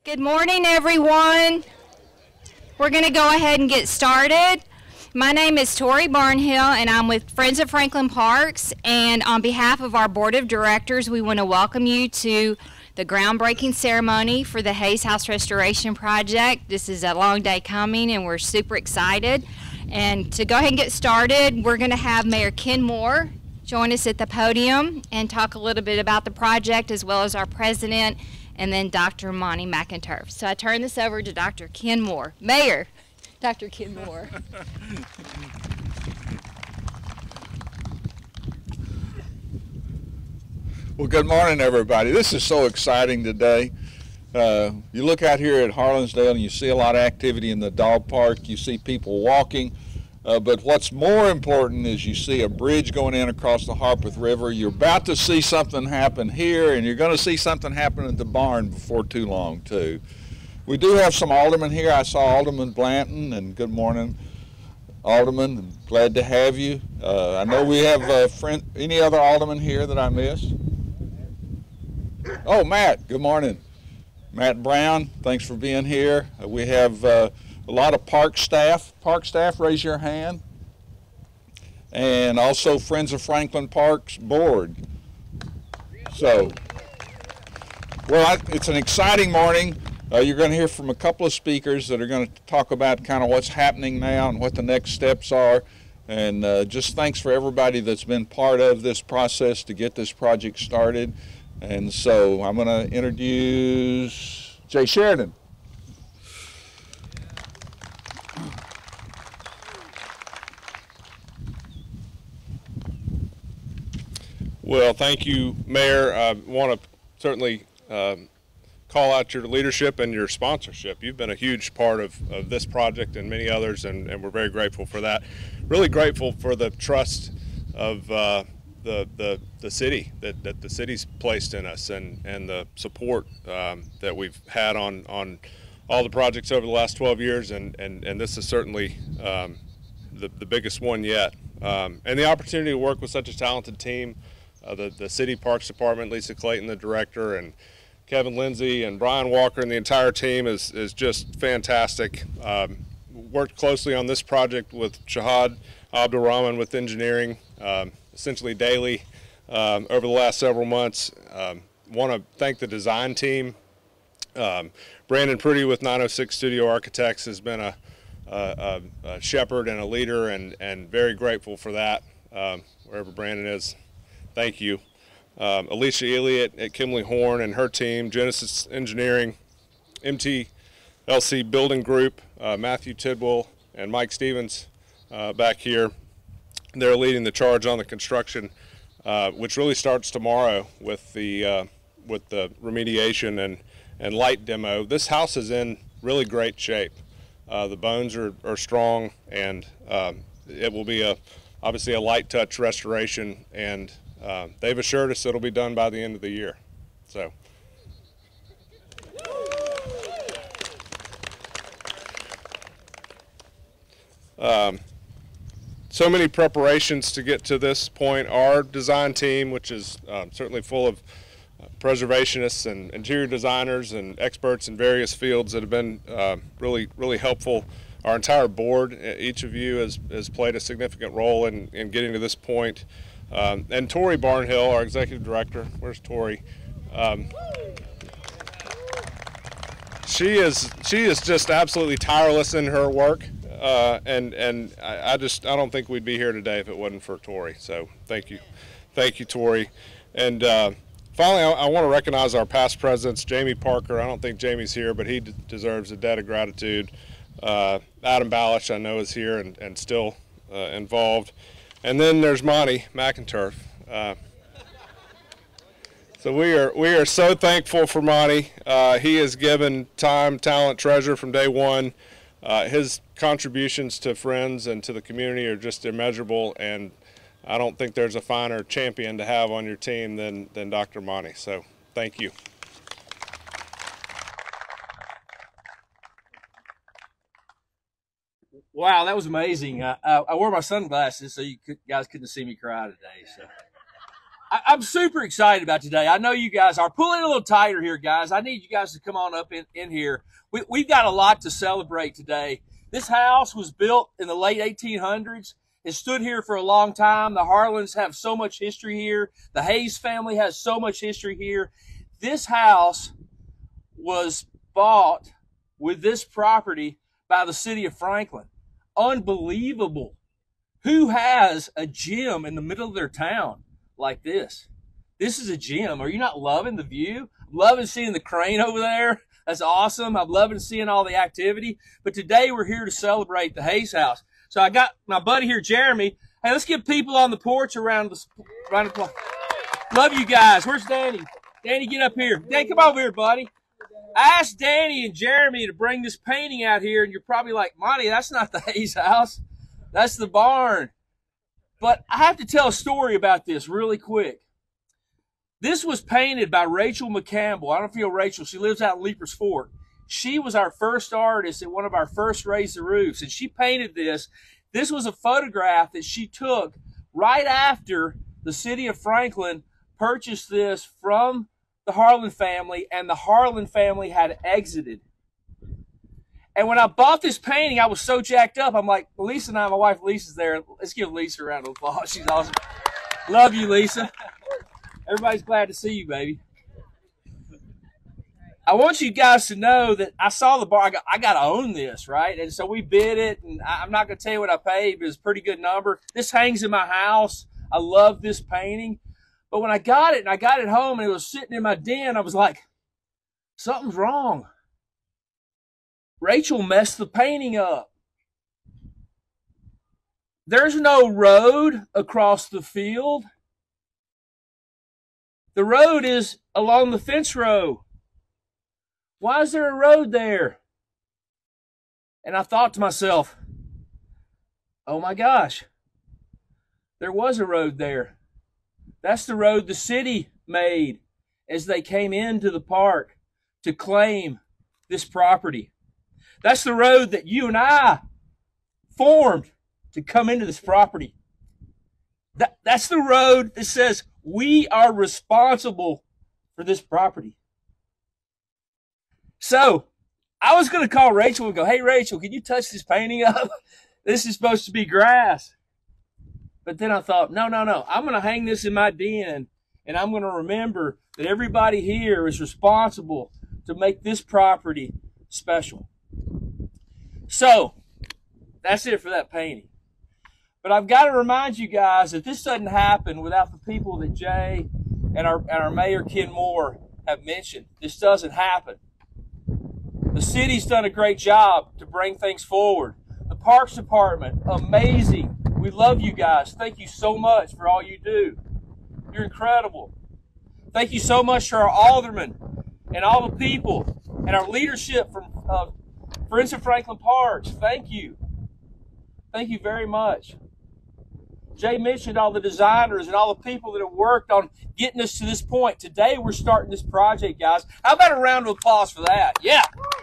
Good morning, everyone. We're going to go ahead and get started. My name is Tori Barnhill, and I'm with Friends of Franklin Parks. And on behalf of our board of directors, we want to welcome you to the groundbreaking ceremony for the Hayes House Restoration Project. This is a long day coming, and we're super excited. And to go ahead and get started, we're going to have Mayor Ken Moore join us at the podium and talk a little bit about the project, as well as our president, and then Dr. Monty McInturf. So I turn this over to Dr. Ken Moore. Mayor, Dr. Ken Moore. Well, good morning, everybody. This is so exciting today. You look out here at Harlinsdale and you see a lot of activity in the dog park. You see people walking. But what's more important is you see a bridge going in across the Harpeth River. You're about to see something happen here, and you're going to see something happen at the barn before too long, too. We do have some aldermen here. I saw Alderman Blanton, and good morning, Alderman. Glad to have you. I know we have any other aldermen here that I missed? Oh, Matt, good morning. Matt Brown, thanks for being here. We have a lot of park staff. Park staff, raise your hand. And also Friends of Franklin Parks board. So, well, it's an exciting morning. You're going to hear from a couple of speakers that are going to talk about kind of what's happening now and what the next steps are. And just thanks for everybody that's been part of this process to get this project started. And so I'm going to introduce Jay Sheridan. Well, thank you, Mayor. I want to certainly call out your leadership and your sponsorship. You've been a huge part of this project and many others, and we're very grateful for that. Really grateful for the trust of the city that the city's placed in us, and the support that we've had on all the projects over the last 12 years, and this is certainly the biggest one yet. And the opportunity to work with such a talented team. The City Parks Department, Lisa Clayton, the director, and Kevin Lindsay and Brian Walker and the entire team is just fantastic. Worked closely on this project with Shahad Abdulrahman with engineering, essentially daily over the last several months. Want to thank the design team. Brandon Prudy with 906 Studio Architects has been a shepherd and a leader, and very grateful for that, wherever Brandon is. Thank you. Alicia Elliott at Kimley Horn and her team, Genesis Engineering, MTLC Building Group, Matthew Tidwell and Mike Stevens back here. They're leading the charge on the construction, which really starts tomorrow with the remediation and light demo. This house is in really great shape. The bones are strong, and it will be obviously a light touch restoration, and they've assured us it'll be done by the end of the year. So. So many preparations to get to this point. Our design team, which is certainly full of preservationists and interior designers and experts in various fields that have been really helpful. Our entire board, each of you has played a significant role in getting to this point. And Tori Barnhill, our executive director, where's Tori? She is just absolutely tireless in her work, and I don't think we'd be here today if it wasn't for Tori. So thank you, Tori. And finally, I want to recognize our past presidents, Jamie Parker. I don't think Jamie's here, but he deserves a debt of gratitude. Adam Balish, I know, is here and still involved. And then there's Monty McInturf. So we are so thankful for Monty. He has given time, talent, treasure from day one. His contributions to Friends and to the community are just immeasurable, and I don't think there's a finer champion to have on your team than Dr. Monty. So thank you. Wow, that was amazing. I wore my sunglasses so you guys couldn't see me cry today. So I'm super excited about today. I know you guys are. Pulling a little tighter here, guys. I need you guys to come on up in here. We've got a lot to celebrate today. This house was built in the late 1800s. It stood here for a long time. The Harlans have so much history here. The Hayes family has so much history here. This house was bought with this property by the city of Franklin. Unbelievable. Who has a gym in the middle of their town like this? This is a gym. Are you not loving the view? I'm loving seeing the crane over there. That's awesome. I'm loving seeing all the activity. But today we're here to celebrate the Hayes house. So I got my buddy here, Jeremy. Hey, let's get people on the porch around the love you guys. Where's Danny? Danny, get up here. Danny, come over here, buddy. I asked Danny and Jeremy to bring this painting out here, and you're probably like, Monty, that's not the Hayes house. That's the barn. But I have to tell a story about this really quick. This was painted by Rachel McCampbell. I don't know if you know Rachel. She lives out in Leapers Fork. She was our first artist at one of our first Raise the Roofs, and she painted this. This was a photograph that she took right after the city of Franklin purchased this from the Harlan family, and the Harlan family had exited. And when I bought this painting, I was so jacked up. I'm like, Lisa and I, my wife Lisa's there. Let's give Lisa a round of applause. She's awesome. Love you, Lisa. Everybody's glad to see you, baby. I want you guys to know that I saw the bar. I got to own this, right? And so we bid it, and I'm not going to tell you what I paid, but it's a pretty good number. This hangs in my house. I love this painting. But when I got it, and I got it home, and it was sitting in my den, I was like, something's wrong. Rachel messed the painting up. There's no road across the field. The road is along the fence row. Why is there a road there? And I thought to myself, oh my gosh, there was a road there. That's the road the city made as they came into the park to claim this property. That's the road that you and I formed to come into this property. That's the road that says we are responsible for this property. So I was going to call Rachel and go, hey, Rachel, can you touch this painting up? This is supposed to be grass. But then I thought, no. I'm going to hang this in my den, and I'm going to remember that everybody here is responsible to make this property special. So that's it for that painting. But I've got to remind you guys that this doesn't happen without the people that Jay and our Mayor Ken Moore have mentioned. This doesn't happen. The city's done a great job to bring things forward. The Parks Department, amazing. We love you guys. Thank you so much for all you do. You're incredible. Thank you so much to our aldermen and all the people and our leadership from Friends of Franklin Parks. Thank you. Thank you very much. Jay mentioned all the designers and all the people that have worked on getting us to this point. Today we're starting this project, guys. How about a round of applause for that? Yeah.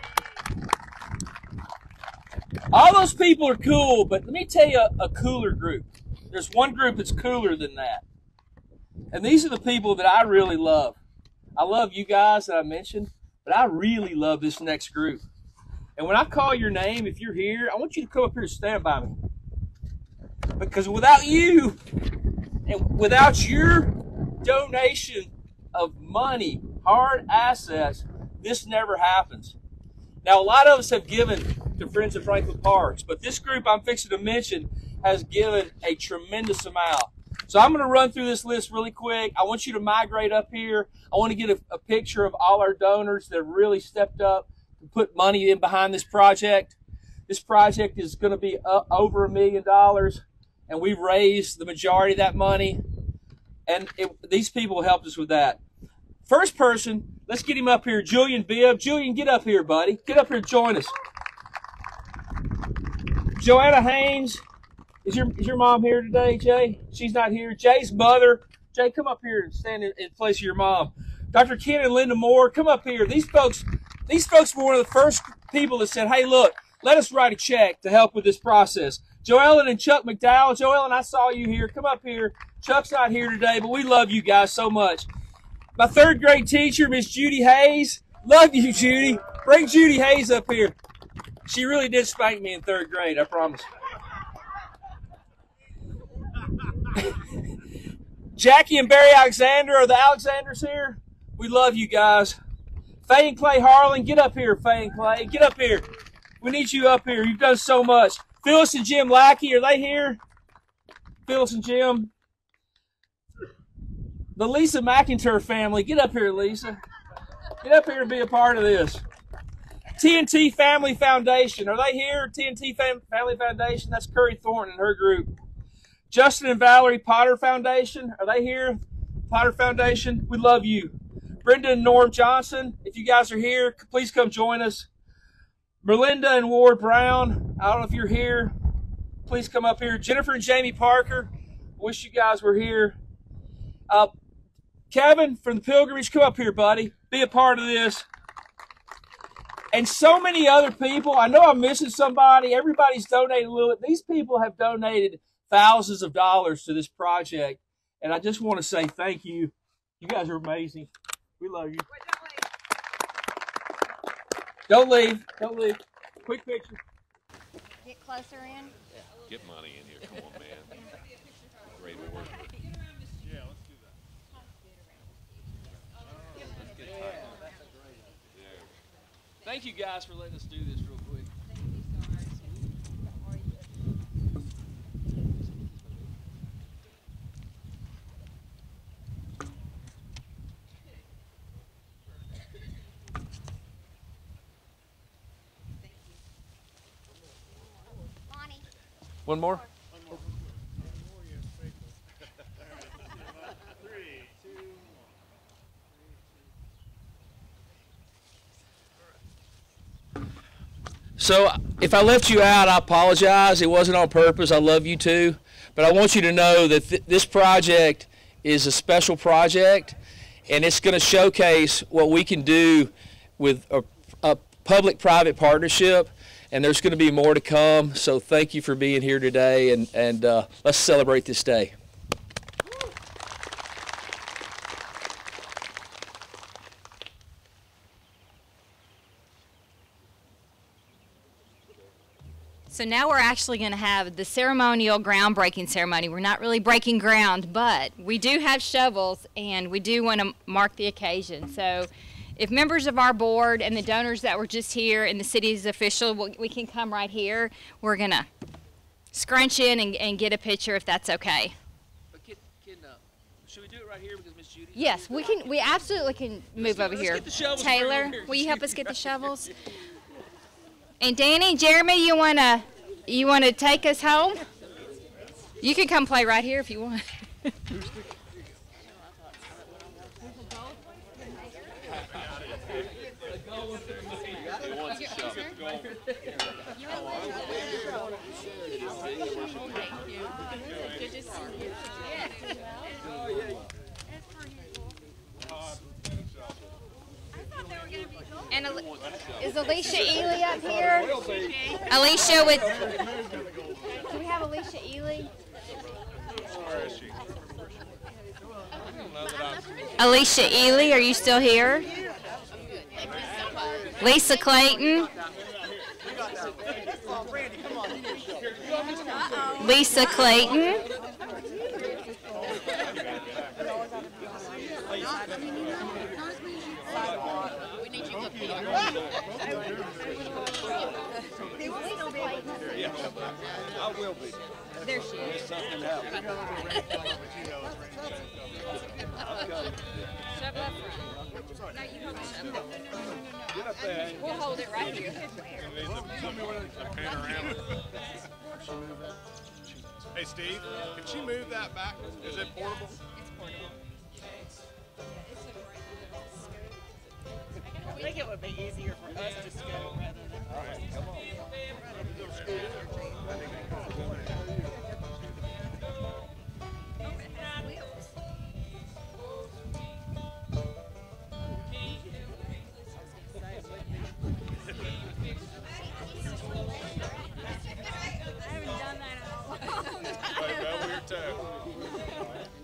All those people are cool, but let me tell you a cooler group. There's one group that's cooler than that. And these are the people that I really love. I love you guys that I mentioned, but I really love this next group. And when I call your name, if you're here, I want you to come up here and stand by me. Because without you, and without your donation of money, hard assets, this never happens. Now, a lot of us have given to Friends of Franklin Parks, but this group I'm fixing to mention has given a tremendous amount. So I'm going to run through this list really quick. I want you to migrate up here. I want to get a picture of all our donors that have really stepped up to put money in behind this project. This project is going to be over $1 million, and we've raised the majority of that money, and these people helped us with that. First person, let's get him up here, Julian Bibb. Julian, get up here, buddy. Get up here and join us. Joanna Haynes. Is your mom here today, Jay? She's not here. Jay's mother. Jay, come up here and stand in place of your mom. Dr. Ken and Linda Moore, come up here. These folks were one of the first people that said, hey, look, let us write a check to help with this process. Joellen and Chuck McDowell. Joellen, I saw you here. Come up here. Chuck's not here today, but we love you guys so much. My third grade teacher, Miss Judy Hayes. Love you, Judy. Bring Judy Hayes up here. She really did spank me in third grade, I promise. Jackie and Barry Alexander, are the Alexanders here? We love you guys. Faye and Clay Harlan, get up here, Faye and Clay. Get up here. We need you up here. You've done so much. Phyllis and Jim Lackey, are they here? Phyllis and Jim. The Lisa McIntyre family, get up here, Lisa. Get up here and be a part of this. TNT Family Foundation, are they here? TNT Family Foundation, that's Curry Thornton and her group. Justin and Valerie Potter Foundation, are they here? Potter Foundation, we love you. Brenda and Norm Johnson, if you guys are here, please come join us. Merlinda and Ward Brown, I don't know if you're here. Please come up here. Jennifer and Jamie Parker, wish you guys were here. Kevin from the Pilgrimage, come up here, buddy. Be a part of this. And so many other people. I know I'm missing somebody. Everybody's donated a little bit. These people have donated thousands of dollars to this project. And I just want to say thank you. You guys are amazing. We love you. Don't leave. Don't leave. Quick picture. Get closer in. Get money in here. Come on, man. Great work. Yeah, let's do that. Thank you guys for letting us do this real quick. One more? So if I left you out, I apologize. It wasn't on purpose. I love you too. But I want you to know that this project is a special project, and it's going to showcase what we can do with a public-private partnership. And there's going to be more to come, so thank you for being here today, and let's celebrate this day. So now we're actually going to have the ceremonial groundbreaking ceremony. We're not really breaking ground, but we do have shovels, and we do want to mark the occasion. So if members of our board and the donors that were just here and the city's official, we can come right here. We're going to scrunch in and get a picture if that's okay. But should we do it right here because Miss Judy? Yes, we can. We absolutely can move over here. Get the shovels. Taylor, will you help us get the shovels? And Danny, Jeremy, you wanna take us home? You can come play right here if you want. And is Alicia Ely up here? Alicia with... Do we have Alicia Ely? Alicia Ely, are you still here? Lisa Clayton? Lisa Clayton? I will be. There she is. Something happened. Shove up front. No, you hold the shovel. Get up there. We'll hold it right here. Hey Steve, can she move that back? Is it portable? It's portable. I think it would be easier for us to scoot rather than... All right, come on. I haven't done that in a long time. Weird too.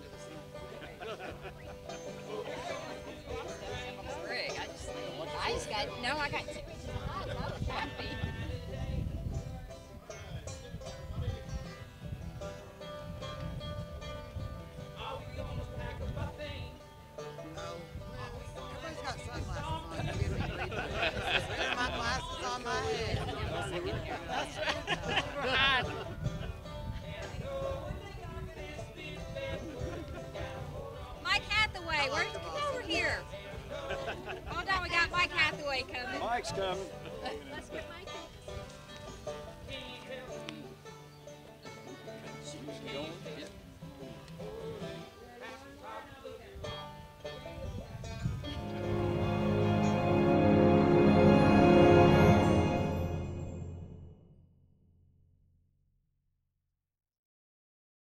Mike's coming. Let's get Mike. She's going.